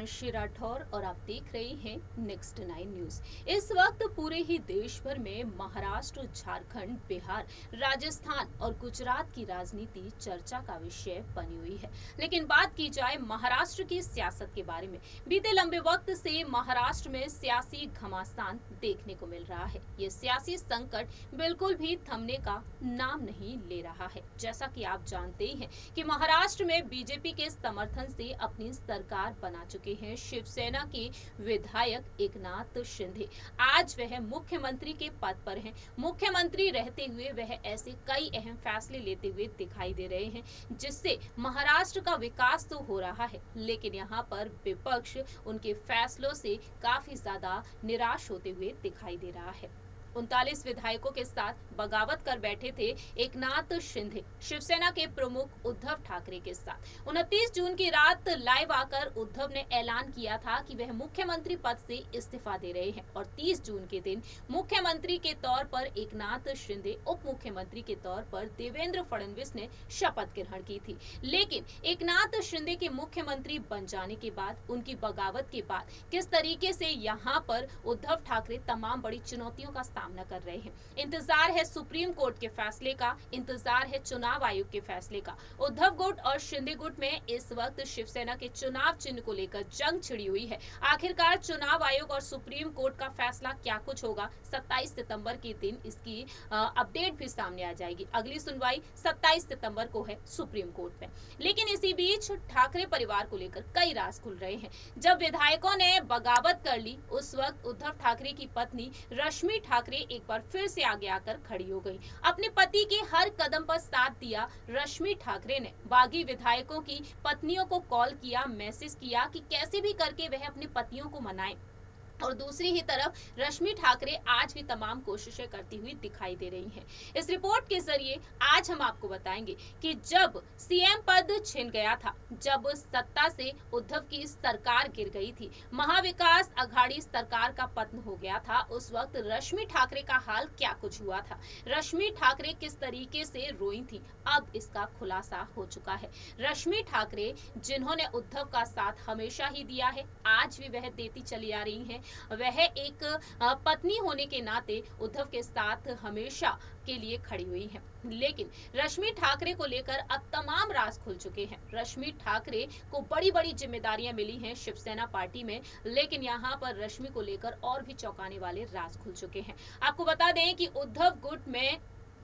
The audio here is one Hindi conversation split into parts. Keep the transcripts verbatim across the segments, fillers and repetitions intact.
मनशी राठौर और आप देख रहे हैं नेक्स्ट नाइन न्यूज। इस वक्त पूरे ही देश भर में महाराष्ट्र, झारखंड, बिहार, राजस्थान और गुजरात की राजनीति चर्चा का विषय बनी हुई है। लेकिन बात की जाए महाराष्ट्र की सियासत के बारे में, बीते लंबे वक्त से महाराष्ट्र में सियासी घमासान देखने को मिल रहा है। ये सियासी संकट बिल्कुल भी थमने का नाम नहीं ले रहा है। जैसा कि आप जानते ही हैं कि महाराष्ट्र में बीजेपी के समर्थन से अपनी सरकार बना चुके हैं शिवसेना के विधायक एकनाथ शिंदे। आज वह मुख्यमंत्री के पद पर हैं। मुख्यमंत्री रहते हुए वह ऐसे कई अहम फैसले लेते हुए दिखाई दे रहे हैं जिससे महाराष्ट्र का विकास तो हो रहा है, लेकिन यहाँ पर विपक्ष उनके फैसलों से काफी ज्यादा निराश होते हुए दिखाई दे रहा है। उनतालीस विधायकों के साथ बगावत कर बैठे थे एकनाथ शिंदे शिवसेना के प्रमुख उद्धव ठाकरे के साथ। उनतीस जून की रात लाइव आकर उद्धव ने ऐलान किया था कि वह मुख्यमंत्री पद से इस्तीफा दे रहे हैं और तीस जून के दिन मुख्यमंत्री के तौर पर एकनाथ शिंदे, उप मुख्यमंत्री के तौर पर देवेंद्र फडणवीस ने शपथ ग्रहण की थी। लेकिन एकनाथ शिंदे के मुख्यमंत्री बन जाने के बाद, उनकी बगावत के बाद किस तरीके से यहाँ पर उद्धव ठाकरे तमाम बड़ी चुनौतियों का सामना कर रहे हैं। इंतजार है सुप्रीम कोर्ट के फैसले का, इंतजार है चुनाव आयोग के फैसले का। उद्धव गुट और शिंदे गुट में इस वक्त शिवसेना के चुनाव चिन्ह को लेकर जंग छिड़ी हुई है। आखिरकार चुनाव आयोग और सुप्रीम कोर्ट का फैसला क्या कुछ होगा, सत्ताईस सितंबर के दिन इसकी अपडेट भी सामने आ जाएगी। अगली सुनवाई सत्ताईस सितंबर को है सुप्रीम कोर्ट में। लेकिन इसी बीच ठाकरे परिवार को लेकर कई राज खुल रहे हैं। जब विधायकों ने बगावत कर ली, उस वक्त उद्धव ठाकरे की पत्नी रश्मि ठाकरे एक बार फिर से आगे आकर खड़ी हो गई। अपने पति के हर कदम पर साथ दिया रश्मि ठाकरे ने बागी विधायकों की पत्नियों को कॉल किया, मैसेज किया कि कैसे भी करके वह अपने पतियों को मनाएं। और दूसरी ही तरफ रश्मि ठाकरे आज भी तमाम कोशिशें करती हुई दिखाई दे रही हैं। इस रिपोर्ट के जरिए आज हम आपको बताएंगे कि जब सीएम पद छिन गया था, जब सत्ता से उद्धव की सरकार गिर गई थी, महाविकास अघाड़ी सरकार का पतन हो गया था, उस वक्त रश्मि ठाकरे का हाल क्या कुछ हुआ था, रश्मि ठाकरे किस तरीके से रोई थी, अब इसका खुलासा हो चुका है। रश्मि ठाकरे जिन्होंने उद्धव का साथ हमेशा ही दिया है, आज भी वह देती चली आ रही है। वह एक पत्नी होने के नाते उद्धव के साथ हमेशा के लिए खड़ी हुई हैं। लेकिन रश्मि ठाकरे को लेकर अब तमाम राज खुल चुके हैं। रश्मि ठाकरे को बड़ी बड़ी जिम्मेदारियां मिली हैं शिवसेना पार्टी में, लेकिन यहां पर रश्मि को लेकर और भी चौंकाने वाले राज खुल चुके हैं। आपको बता दें कि उद्धव गुट में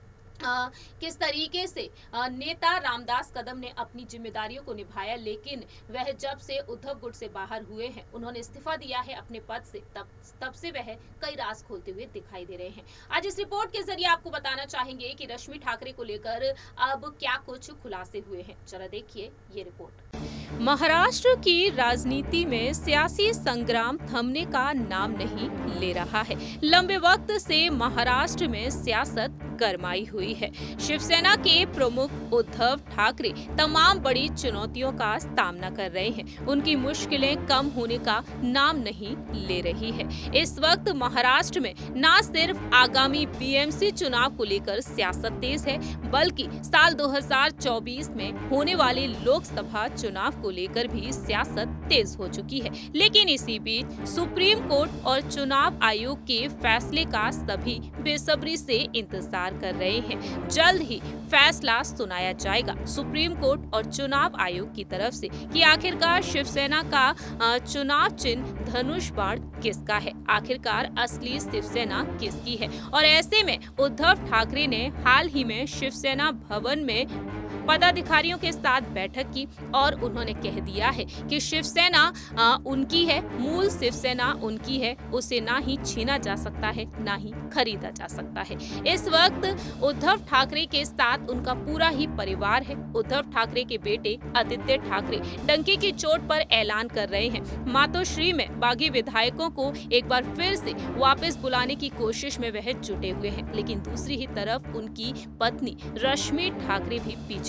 आ, किस तरीके से आ, नेता रामदास कदम ने अपनी जिम्मेदारियों को निभाया, लेकिन वह जब से उद्धव गुट से बाहर हुए हैं, उन्होंने इस्तीफा दिया है अपने पद से, तब तब से वह कई राज खोलते हुए दिखाई दे रहे हैं। आज इस रिपोर्ट के जरिए आपको बताना चाहेंगे कि रश्मि ठाकरे को लेकर अब क्या कुछ खुलासे हुए हैं। जरा देखिए ये रिपोर्ट। महाराष्ट्र की राजनीति में सियासी संग्राम थमने का नाम नहीं ले रहा है। लंबे वक्त से महाराष्ट्र में सियासत गरमाई हुई है। शिवसेना के प्रमुख उद्धव ठाकरे तमाम बड़ी चुनौतियों का सामना कर रहे हैं। उनकी मुश्किलें कम होने का नाम नहीं ले रही है। इस वक्त महाराष्ट्र में न सिर्फ आगामी बीएमसी चुनाव को लेकर सियासत तेज है, बल्कि साल दो हज़ार चौबीस में होने वाले लोकसभा चुनाव को लेकर भी सियासत तेज हो चुकी है। लेकिन इसी बीच सुप्रीम कोर्ट और चुनाव आयोग के फैसले का सभी बेसब्री से इंतजार कर रहे हैं। जल्द ही फैसला सुनाया जाएगा सुप्रीम कोर्ट और चुनाव आयोग की तरफ से कि आखिरकार शिवसेना का चुनाव चिन्ह धनुष बाण किसका है, आखिरकार असली शिवसेना किसकी है। और ऐसे में उद्धव ठाकरे ने हाल ही में शिवसेना भवन में पदाधिकारियों के साथ बैठक की और उन्होंने कह दिया है कि शिवसेना आ, उनकी है, मूल शिवसेना उनकी है, उसे ना ही छीना जा सकता है, ना ही खरीदा जा सकता है। इस वक्त उद्धव ठाकरे के साथ उनका पूरा ही परिवार है। उद्धव ठाकरे के बेटे आदित्य ठाकरे डंके की चोट पर ऐलान कर रहे हैं। मातोश्री में बागी विधायकों को एक बार फिर से वापस बुलाने की कोशिश में वह जुटे हुए हैं, लेकिन दूसरी ही तरफ उनकी पत्नी रश्मि ठाकरे भी पीछे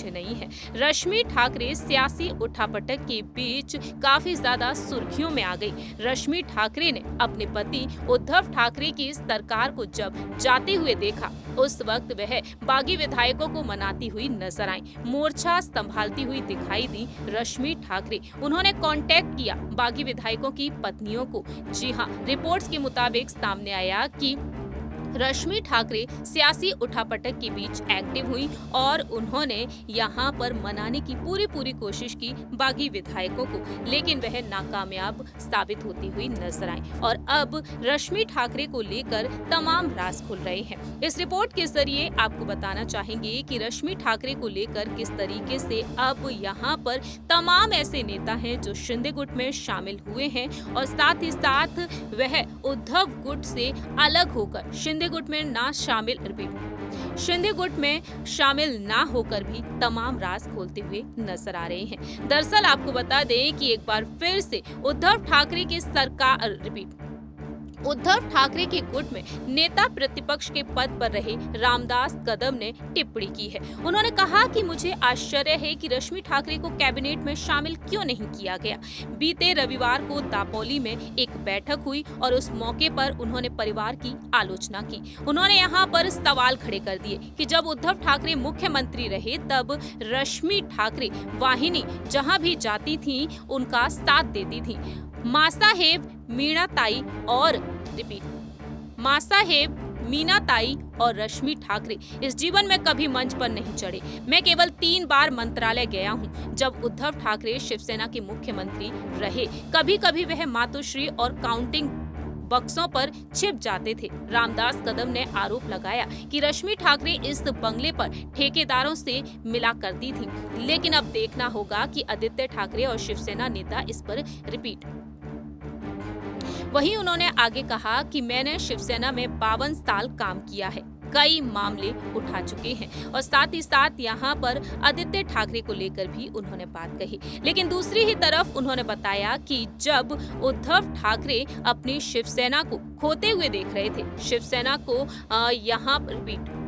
पीछे नहीं है। रश्मि ठाकरे सियासी उठापटक के बीच काफी ज्यादा सुर्खियों में आ गई। रश्मि ठाकरे ने अपने पति उद्धव ठाकरे की सरकार को जब जाते हुए देखा, उस वक्त वह बागी विधायकों को मनाती हुई नजर आई। मोर्चा संभालती हुई दिखाई दी रश्मि ठाकरे। उन्होंने कांटेक्ट किया बागी विधायकों की पत्नियों को। जी हां, रिपोर्ट्स के मुताबिक सामने आया कि रश्मि ठाकरे सियासी उठापटक के बीच एक्टिव हुई और उन्होंने यहाँ पर मनाने की पूरी पूरी कोशिश की बागी विधायकों को, लेकिन वह नाकामयाब साबित होती हुई नजर आई। और अब रश्मि ठाकरे को लेकर तमाम राज खुल रहे हैं। इस रिपोर्ट के जरिए आपको बताना चाहेंगे कि रश्मि ठाकरे को लेकर किस तरीके से अब यहाँ पर तमाम ऐसे नेता हैं जो शिंदे गुट में शामिल हुए हैं और साथ ही साथ वह उद्धव गुट से अलग होकर शिंदे गुट में ना शामिल रिपीट शिंदे गुट में शामिल ना होकर भी तमाम राज खोलते हुए नजर आ रहे हैं। दरअसल आपको बता दें कि एक बार फिर से उद्धव ठाकरे की सरकार रिपीट उद्धव ठाकरे के गुट में नेता प्रतिपक्ष के पद पर रहे रामदास कदम ने टिप्पणी की है। उन्होंने कहा कि मुझे आश्चर्य है कि रश्मि ठाकरे को कैबिनेट में शामिल क्यों नहीं किया गया। बीते रविवार को दापोली में एक बैठक हुई और उस मौके पर उन्होंने परिवार की आलोचना की। उन्होंने यहाँ पर सवाल खड़े कर दिए कि जब उद्धव ठाकरे मुख्यमंत्री रहे तब रश्मि ठाकरे वाहिनी जहाँ भी जाती थी उनका साथ देती थी। माँ साहेब मीणा ताई और रिपीट माँ साहेब मीना ताई और रश्मि ठाकरे इस जीवन में कभी मंच पर नहीं चढ़े। मैं केवल तीन बार मंत्रालय गया हूँ जब उद्धव ठाकरे शिवसेना के मुख्यमंत्री रहे। कभी कभी वह मातोश्री और काउंटिंग बक्सों पर छिप जाते थे। रामदास कदम ने आरोप लगाया कि रश्मि ठाकरे इस बंगले पर ठेकेदारों से मिला करती थी, लेकिन अब देखना होगा कि आदित्य ठाकरे और शिवसेना नेता इस पर रिपीट वहीं उन्होंने आगे कहा कि मैंने शिवसेना में बावन साल काम किया है, कई मामले उठा चुके हैं और साथ ही साथ यहाँ पर आदित्य ठाकरे को लेकर भी उन्होंने बात कही। लेकिन दूसरी ही तरफ उन्होंने बताया कि जब उद्धव ठाकरे अपनी शिवसेना को खोते हुए देख रहे थे, शिवसेना को यहाँ पर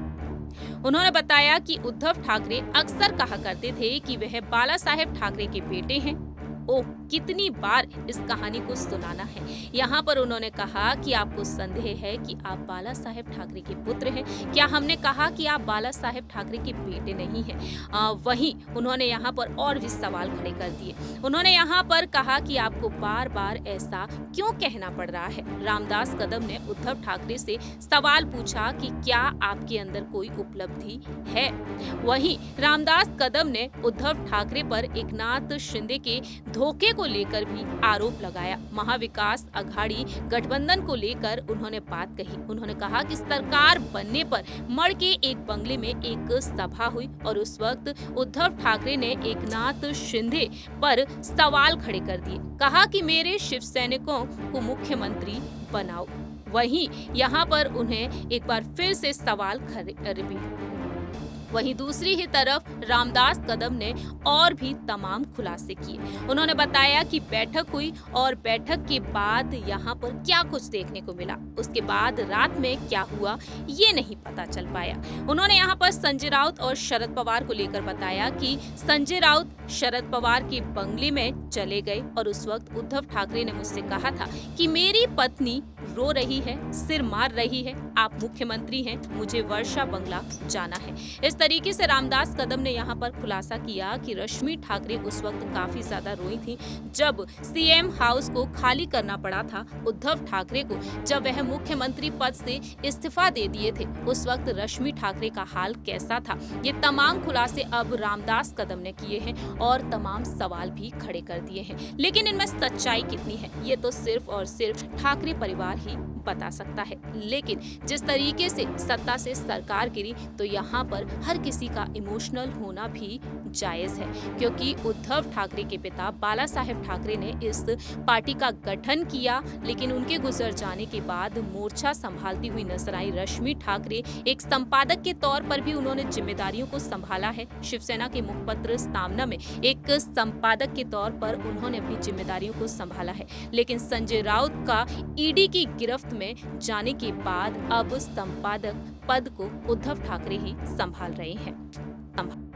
रिपीट उन्होंने बताया कि उद्धव ठाकरे अक्सर कहा करते थे कि वह बाला साहेब ठाकरे के बेटे हैं। ओह, कितनी बार इस कहानी को सुनाना है। यहाँ पर उन्होंने कहा कि आपको संदेह है कि आप बाला साहेब ठाकरे के पुत्र हैं। क्या हमने कहा कि आप बाला साहेब ठाकरे के बेटे नहीं हैं? आ, वहीं उन्होंने यहाँ पर और भी सवाल खड़े कर दिए। उन्होंने यहाँ पर कहा कि आपको बार बार ऐसा क्यों कहना पड़ रहा है। रामदास कदम ने उद्धव ठाकरे से सवाल पूछा कि क्या आपके अंदर कोई उपलब्धि है। वहीं रामदास कदम ने उद्धव ठाकरे पर एकनाथ शिंदे के धोखे को लेकर भी आरोप लगाया। महाविकास अघाड़ी गठबंधन को लेकर उन्होंने बात कही। उन्होंने कहा कि सरकार बनने पर मड़ के एक बंगले में एक सभा हुई और उस वक्त उद्धव ठाकरे ने एकनाथ शिंदे पर सवाल खड़े कर दिए। कहा कि मेरे शिव सैनिकों को मुख्यमंत्री बनाओ। वहीं यहाँ पर उन्हें एक बार फिर से सवाल खड़े रिपीट वहीं दूसरी ही तरफ रामदास कदम ने और भी तमाम खुलासे किए। उन्होंने बताया कि बैठक हुई और बैठक के बाद यहाँ पर क्या कुछ देखने को मिला, उसके बाद रात में क्या हुआ ये नहीं पता चल पाया। उन्होंने यहाँ पर संजय राउत और शरद पवार को लेकर बताया कि संजय राउत शरद पवार के बंगले में चले गए और उस वक्त उद्धव ठाकरे ने मुझसे कहा था कि मेरी पत्नी रो रही है, सिर मार रही है, आप मुख्यमंत्री हैं, मुझे वर्षा बंगला जाना है। इस तरीके से रामदास कदम ने यहाँ पर खुलासा किया कि रश्मि ठाकरे उस वक्त काफी ज्यादा रोई थी जब सीएम हाउस को खाली करना पड़ा था उद्धव ठाकरे को। जब वह मुख्यमंत्री पद से इस्तीफा दे दिए थे उस वक्त रश्मि ठाकरे का हाल कैसा था। ये तमाम खुलासे अब रामदास कदम ने किए हैं और तमाम सवाल भी खड़े कर दिए हैं। लेकिन इनमें सच्चाई कितनी है ये तो सिर्फ और सिर्फ ठाकरे परिवार ही बता सकता है। लेकिन जिस तरीके से सत्ता से सरकार गिरी तो यहाँ पर हर किसी का इमोशनल होना भी जायज है, क्योंकि उद्धव ठाकरे के पिता बाला साहेब ठाकरे ने इस पार्टी का गठन किया, लेकिन उनके गुजर जाने के बाद मोर्चा संभालती हुई नजर आई रश्मि ठाकरे। एक संपादक के तौर पर भी उन्होंने जिम्मेदारियों को संभाला है। शिवसेना के मुखपत्र सामना में एक संपादक के तौर पर उन्होंने अपनी जिम्मेदारियों को संभाला है। लेकिन संजय राउत का ईडी की गिरफ्त में जाने के बाद अब संपादक पद को उद्धव ठाकरे ही संभाल रहे हैं।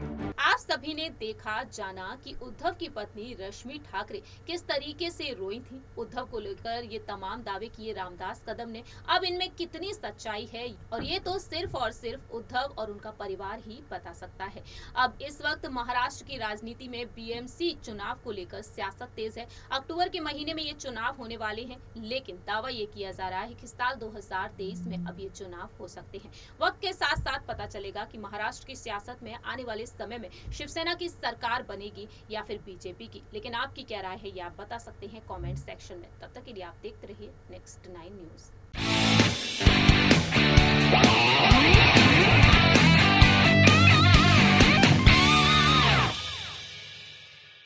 आप सभी ने देखा जाना कि उद्धव की पत्नी रश्मि ठाकरे किस तरीके से रोई थी। उद्धव को लेकर ये तमाम दावे किए रामदास कदम ने। अब इनमें कितनी सच्चाई है और ये तो सिर्फ और सिर्फ उद्धव और उनका परिवार ही बता सकता है। अब इस वक्त महाराष्ट्र की राजनीति में बीएमसी चुनाव को लेकर सियासत तेज है। अक्टूबर के महीने में ये चुनाव होने वाले हैं, लेकिन दावा ये किया जा रहा है कि साल दो हज़ार तेईस में अब ये चुनाव हो सकते हैं। वक्त के साथ साथ पता चलेगा कि महाराष्ट्र की सियासत में आने वाले समय में शिवसेना की सरकार बनेगी या फिर बीजेपी की। लेकिन आपकी क्या राय है, ये आप बता सकते हैं कमेंट सेक्शन में। तब तक के लिए आप देखते रहिए नेक्स्ट नाइन न्यूज।